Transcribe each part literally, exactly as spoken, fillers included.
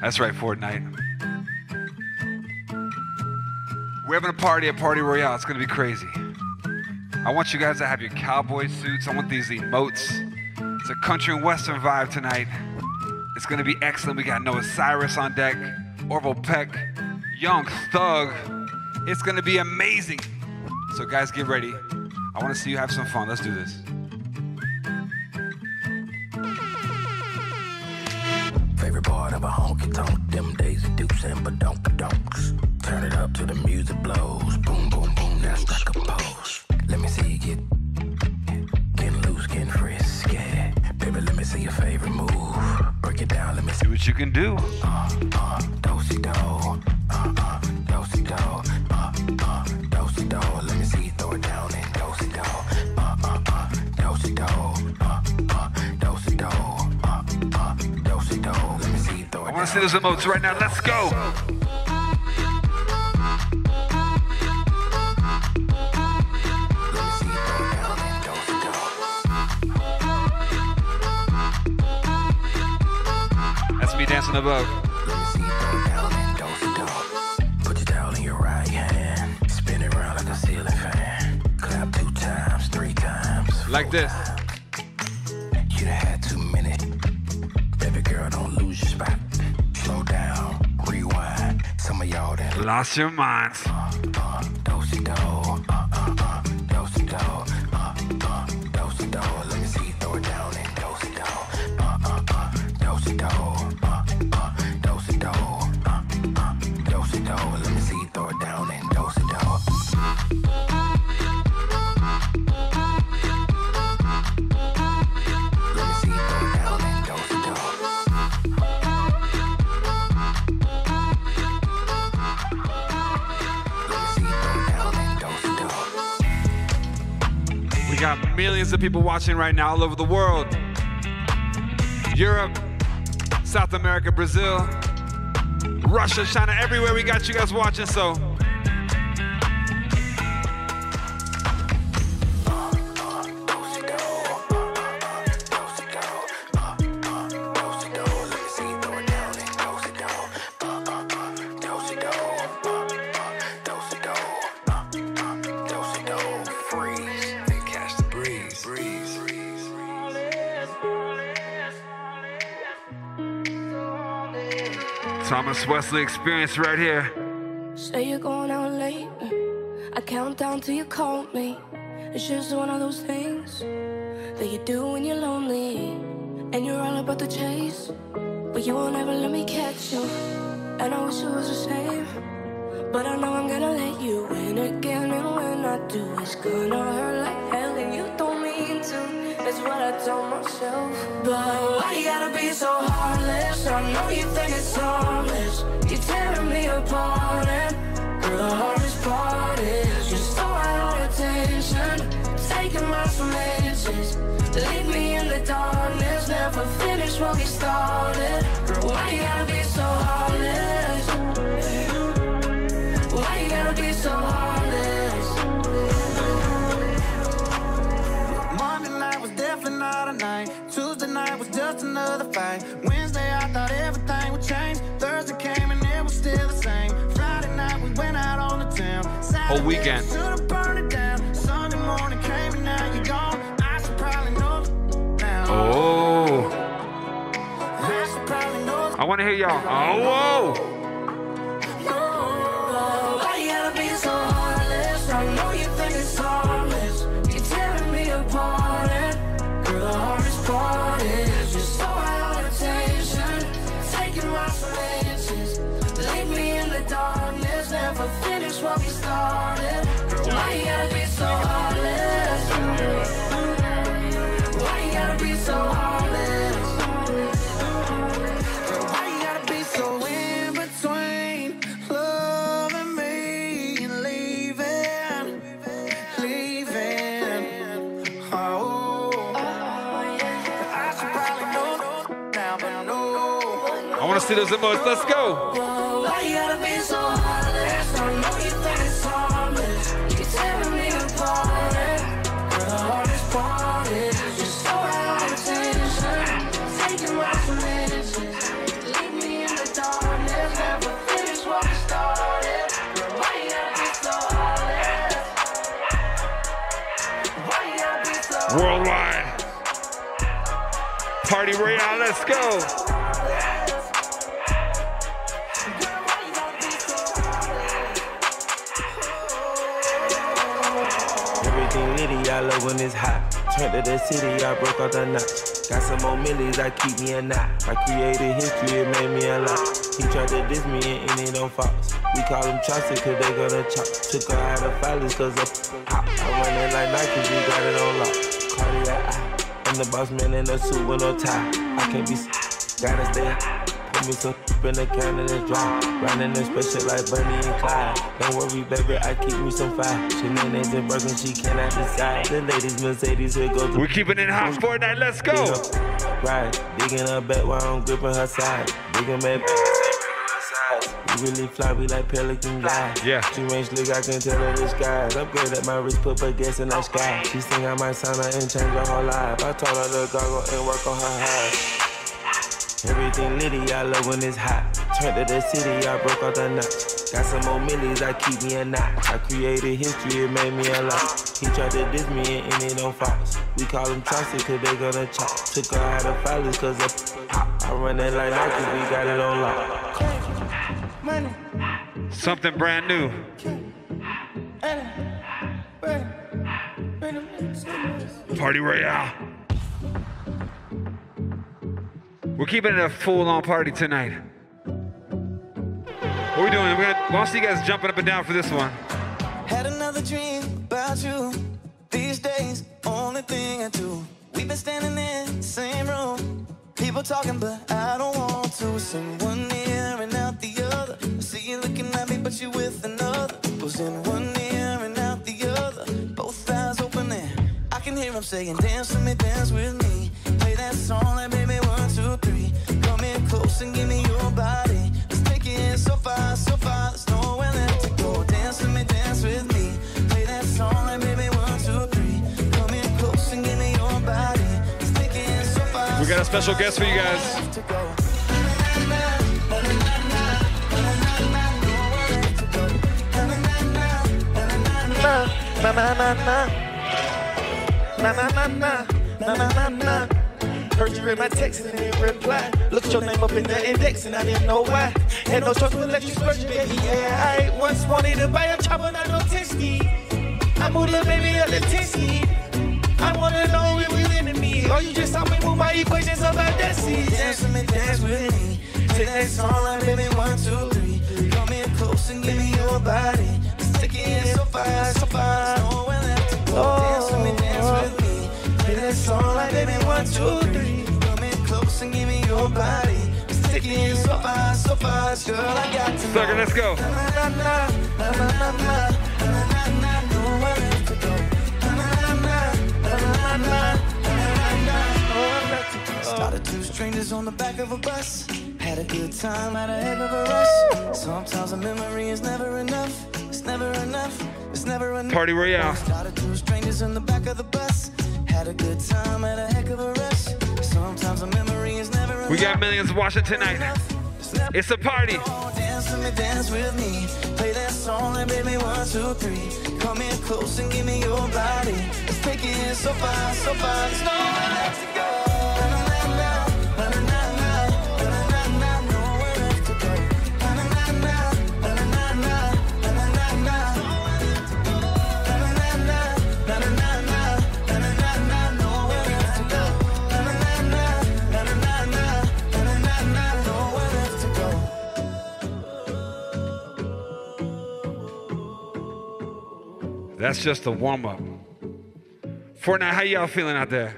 That's right, Fortnite. We're having a party at Party Royale. It's gonna be crazy. I want you guys to have your cowboy suits. I want these emotes. It's a country and western vibe tonight. It's gonna be excellent. We got Noah Cyrus on deck, Orville Peck, Young Thug. It's gonna be amazing. So guys, get ready. I wanna see you have some fun. Let's do this. Favorite part of a honky tonk, them Daisy Dukes and badonk-donks. Turn it up till the music blows. Boom, boom, boom, that's the compose. Let me see you get, getting loose, getting frisky. Baby, let me see your favorite move. Break it down, let me see what you can do. Uh, uh, do-si-do, uh, uh, do-si-do, uh, uh, do-si-do. Let me see you throw it down and do-si-do, uh, uh, uh, do-si-do, uh, uh, do-si-do, uh, uh, do-si-do. Let me see you throw it down. I want to see those emotes right now. Let's go. Me dancing above. Let me see you throw it down and do-si-do. Put your towel in your right hand. Spin it around like a ceiling fan. Clap two times, three times. Like this. You done had too many. Baby girl, don't lose your spot. Slow down, rewind. Some of y'all that lost your minds. Uh, uh, do-si-do. Uh, uh, uh, do-si-do. Uh, uh, do-si-do. Let me see you throw it down and do-si-do. Uh, uh, uh, do-si-do. Let me see you throw it down and do-si-do. Let me see you throw it down and do-si-do. Let me see you throw it down and do-si-do. We got millions of people watching right now all over the world. Europe, South America, Brazil, Russia, China, everywhere we got you guys watching, so. Thomas Wesley experience right here. Say you're going out late. I count down till you call me. It's just one of those things that you do when you're lonely. And you're all about the chase, but you won't ever let me catch you. And I wish it was the same, but I know I'm gonna let you in again. And when I do, it's gonna hurt like hell. And you don't mean to. That's what I told myself. But why you gotta be so heartless? I know you think it's harmless. You're tearing me apart. And girl, the hardest part is you're so out of attention, taking my chances. Leave me in the darkness. Never finish what we started. Girl, why you gotta be so heartless? Why you gotta be so heartless? Definitely not a night. Tuesday night was just another fight. Wednesday I thought everything would change. Thursday came and it was still the same. Friday night we went out on the town. Whole weekend. Should've burned it down. Sunday morning came and now you're gone. I should probably know now. Oh. I should probably know. I want to hear y'all. Oh, whoa. Oh, why you gotta be so heartless? I know you think it's harmless. You're tearing me apart. Girl, the hardest part is you're so out of attention, taking my chances. Leave me in the darkness, never finish what we started. Girl, why you gotta be so heartless? Why you gotta be so heartless? Girl, why you gotta be so in between loving me and leaving, leaving? Oh. I want to see those emotes. Let's go. Why you gotta be so heartless? I know you think it's harmless. You're tearing me apart. Girl, the hardest part is you're so out of attention, taking my chances. Leave me in the dark. Worldwide. Party Royale, let's go. Everything litty, I love when it's hot. Turned to the city, I broke out the notch. Got some more millies, I keep me a knot. I created history, it made me a lot. He tried to diss me and end it on Fox. We call them chopsticks cause they gonna chop. Took her out of filers cause of hop. I run it like Nike, we got it on lock. Cardiac eye. I'm the boss man in a suit with no tie. I can't be gotta stay high. Put me some in the can and it's dry. Riding in special like Bunny and Clyde. Don't worry, baby, I keep me some fire. Shenanigans and broken, she cannot decide. The ladies Mercedes, here goes the. We're keeping it hot for night, let's go. Right, digging her back while I'm gripping her side. Digging back. We really fly, we like pelican guys. Yeah. She range slick, I can tell her the skies. Upgrade at my wrist, put her gas in the sky. She think I might sign her and change her whole life. I told her to goggle and work on her eyes. Everything litty, I love when it's hot. Turned to the city, I broke out the notch. Got some more millies, I keep me a knot. I created history, it made me a lot. He tried to diss me and end it on Fox. We call them chopsticks cause they gonna chop. Took her out of filers cause of hop. I run it like Nike, we got it on lock. Money. Something brand new. Party Royale. We're keeping it a full-on party tonight. What are we doing? We're gonna, I want to see you guys jumping up and down for this one. Had another dream about you. These days, only thing I do. We've been standing in the same room. People talking, but I don't want to. Sing one ear and out the other. I see you looking at me, but you with another. Was in one ear and out the other. Both eyes open and I can hear them saying, dance with me, dance with me. Play that song like baby one, two, three. Come in close and give me your body. Let's take it so far, so far. There's nowhere left to go. Dance with me, dance with me. Play that song like baby one, two, three. Come in close and give me your body. Let's take it so far. We got a special guest for you guys. Na na na na na na na na na na na na. Heard you read my text and didn't reply. Looked your name up in the index and I didn't know why. Had no choice but let you splurge, baby. Yeah, I once wanted to buy a chopper, not no testy. I moved a baby up to testy. I wanna know if you into me or you just saw me move my equations about that seat. Dance with me, dance with me. Take that song like baby one, two, three. Come in close and give me your body. Take it so far, so far. Nowhere left to go. Dance with me, dance with me. Play that song like baby one, two, three. Come in close and give me your body. Take it so far, so far. Girl, I got to know. Sucker, let's go. Na na na na na na na na na na. Nowhere left to go. Na na na na na na na na. Nowhere left to go. Started two strangers on the back of a bus. Had a good time, had a heck of a rush. Sometimes a memory is never enough. It's never enough. It's never enough. Party Royale. Started two strangers in the back of the bus. Had a good time, had a heck of a rush. Sometimes a memory is never enough. We got millions watching tonight. It's a party. Dance with me, dance with me. Play that song like baby one, two, three. Come in close and give me your body. Let's take it so far, so far. There's nowhere left to go. That's just a warm-up. Fortnite, how y'all feeling out there?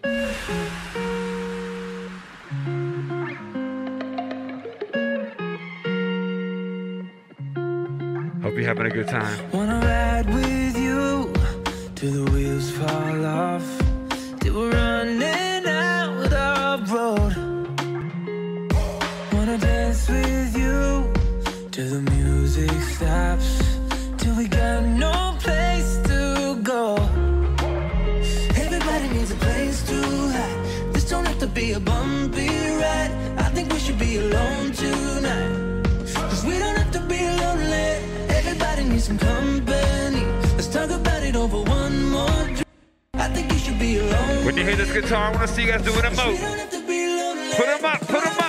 Hope you're having a good time. Wanna ride with you till the wheels fall off, till we're running out of road. Wanna dance with you till the music stops, till we got no place to go. Everybody needs a place to hide. This don't have to be a bumpy ride. I think we should be alone tonight, cause we don't have to be lonely. Everybody needs some company. Let's talk about it over one more drink. I think you should be alone. When you hear this guitar, I want to see you guys doing a moat. Put them up, put them up.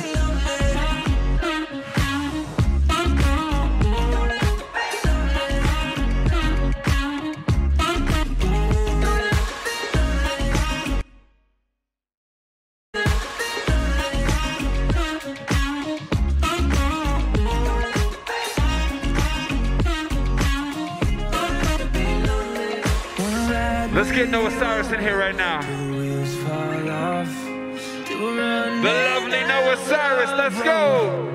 Let's get Noah Cyrus in here right now. The lovely Noah Cyrus, let's go.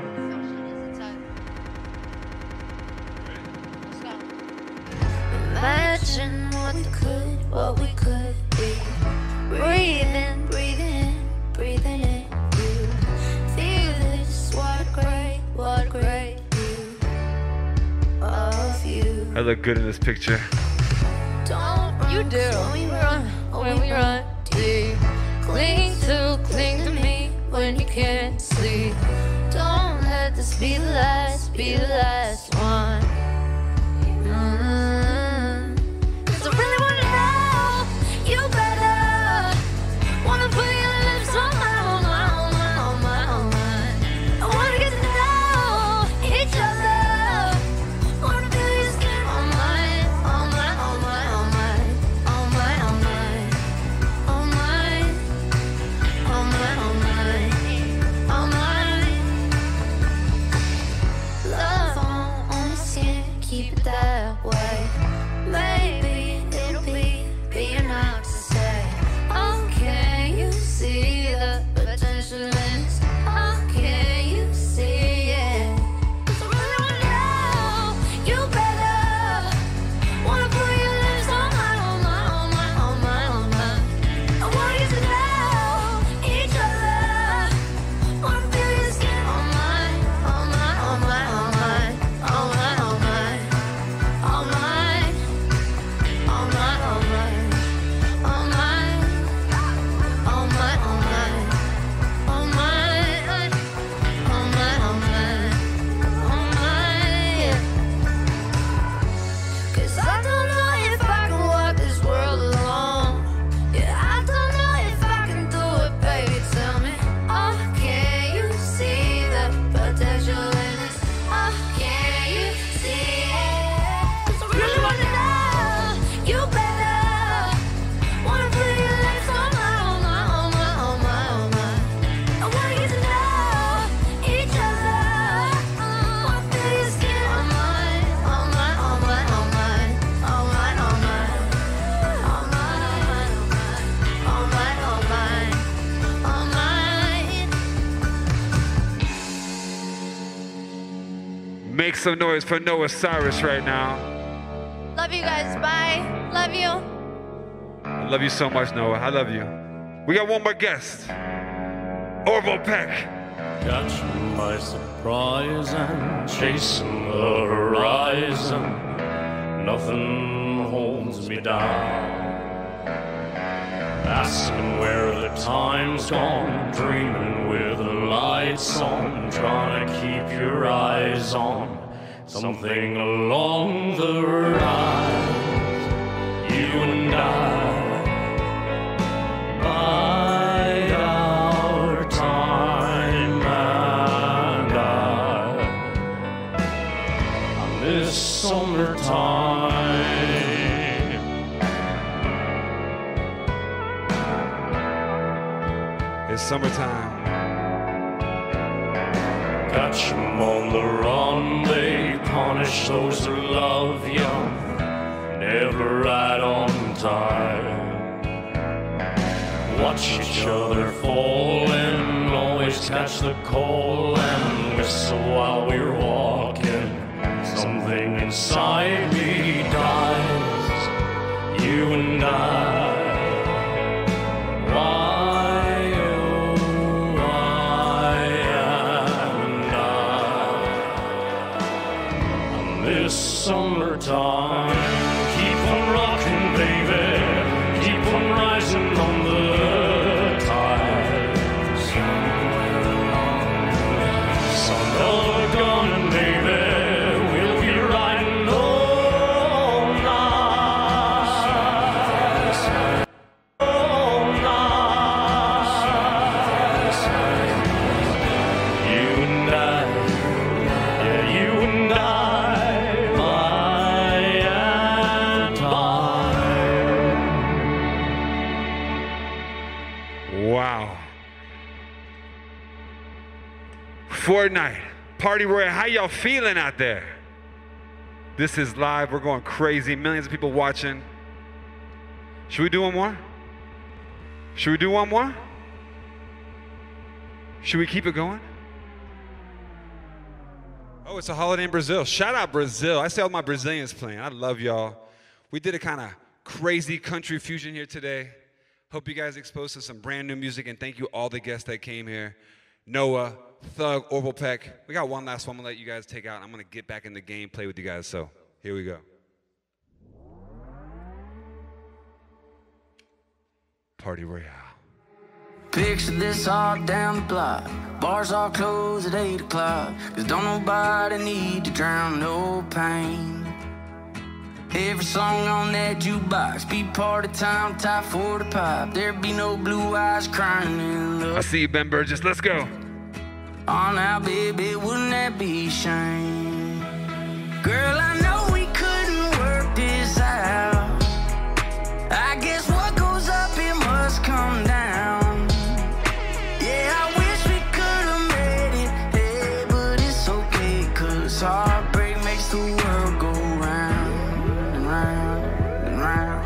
Imagine what we could, what we could be. Breathing, breathing, breathing in you. Feel this, what great, what great view of you. I look good in this picture. Don't run, you do. When we run, when we run deep. Cling to, cling to me when you can't sleep. Don't let this be the last, be the last one. Mm-hmm. 'Cause I really wanna know you better. Wanna put your lips on my, on my, on my, on my, on mine. I wanna get to know each other. Wanna feel your skin on mine, on mine, on mine, on mine, on mine, on mine, on mine, on mine, on mine, on mine. Love on, on the skin, keep it that way. Maybe it'll be, be enough to say, oh, can you see the potential in this? Oh, can you see it? 'Cause I really wanna know you better. Wanna put your lips on my, on my, on my, on my, on my. I wanna get to know each other. Wanna feel your skin on mine, on mine, on mine, on mine, on mine, on mine, on mine, on mine, on mine, on mine, on mine, on mine, on mine, on mine, on mine, on mine. 'Cause I don't know if I can walk this world alone. Yeah, I don't know if I can do it, baby. Tell me, oh, can you see the potential in this? Oh, can you see it? 'Cause I really wanna know you better. Wanna put your lips on my, on my, on my, on my, on my. I wanna get to know each other. Wanna feel your skin on mine, on mine, on mine, on mine, on mine, on mine, on mine, on mine, on mine, on mine. Make some noise for Noah Cyrus right now. Love you guys. Bye. Love you. I love you so much, Noah. I love you. We got one more guest. Orville Peck. Catch 'em by surprise and chasing the horizon. Nothing holds me down. Asking where the time's gone, dreaming with the lights on, trying to keep your eyes on something along the rise. You and I, bide our time, and I, on this summertime. It's summertime. Catch 'em on the run, they punish those who love you, never right on time. Watch each other fall and always catch the call and whistle while we're walking. Something inside me dies, you and I. Why, oh, why, and I, on this summertime, keep on rocking, baby, keep on rising on the tides. Son of a gun, baby, we'll be riding all night. Oh, Fortnite, Party Royale, how y'all feeling out there? This is live, we're going crazy, millions of people watching. Should we do one more? Should we do one more? Should we keep it going? Oh, it's a holiday in Brazil. Shout out Brazil. I see all my Brazilians playing. I love y'all. We did a kind of crazy country fusion here today. Hope you guys exposed to some brand new music, and thank you all the guests that came here. Noah, Thug, Orville Peck. We got one last one I'm gonna let you guys take out. I'm gonna get back in the game, play with you guys, so here we go. Party Royale. Picture this all down the block. Bars all closed at eight o'clock. Cause don't nobody need to drown no pain. Every song on that jukebox be part of time, top for the pop. There be no blue eyes crying in love. I see you, Ben Burgess. Let's go. Oh, now, baby, wouldn't that be a shame? Girl, I know we couldn't work this out. I guess what goes up, it must come down. Yeah, I wish we could have made it, hey, but it's okay, cause heartbreak makes the world go round and round and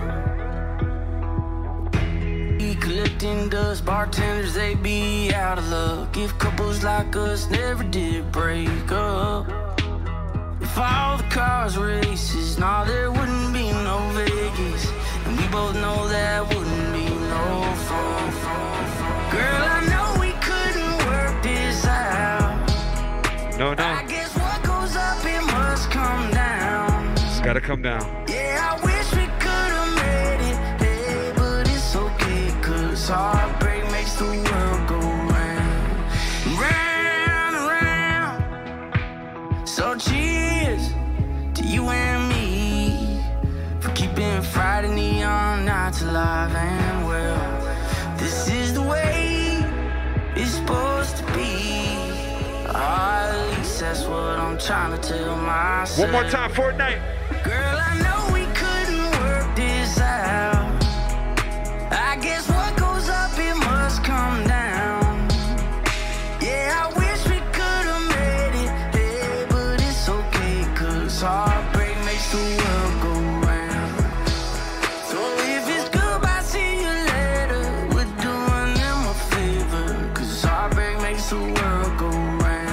round. We collecting dust, bartenders, they be out of luck. If couples like us never did break up, if all the cars were races, nah, there wouldn't be no Vegas. And we both know that wouldn't be no fun. Girl, I know we couldn't work this out. No, no. I guess what goes up, it must come down. It's gotta come down. Yeah, I wish we could have made it, hey, but it's okay, cause heartbreak makes the world go round, round and round. So cheers to you and me for keeping Friday neon nights alive and well. This is the way it's supposed to be. Or at least that's what I'm trying to tell myself. One more time, Fortnite. Girl, I know we couldn't work this out. I guess what goes up, it must come down. Yeah, I wish we could have made it, hey, but it's okay, cause heartbreak makes the world go round. So if it's goodbye, see you later, we're doing them a favor, cause heartbreak makes the world go round.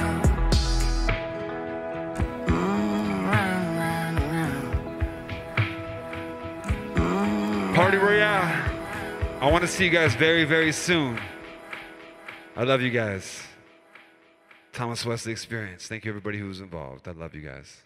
Mm, round, round, round. Mm, Party Royale. I want to see you guys very, very soon. I love you guys. Thomas Wesley Experience. Thank you, everybody who was involved. I love you guys.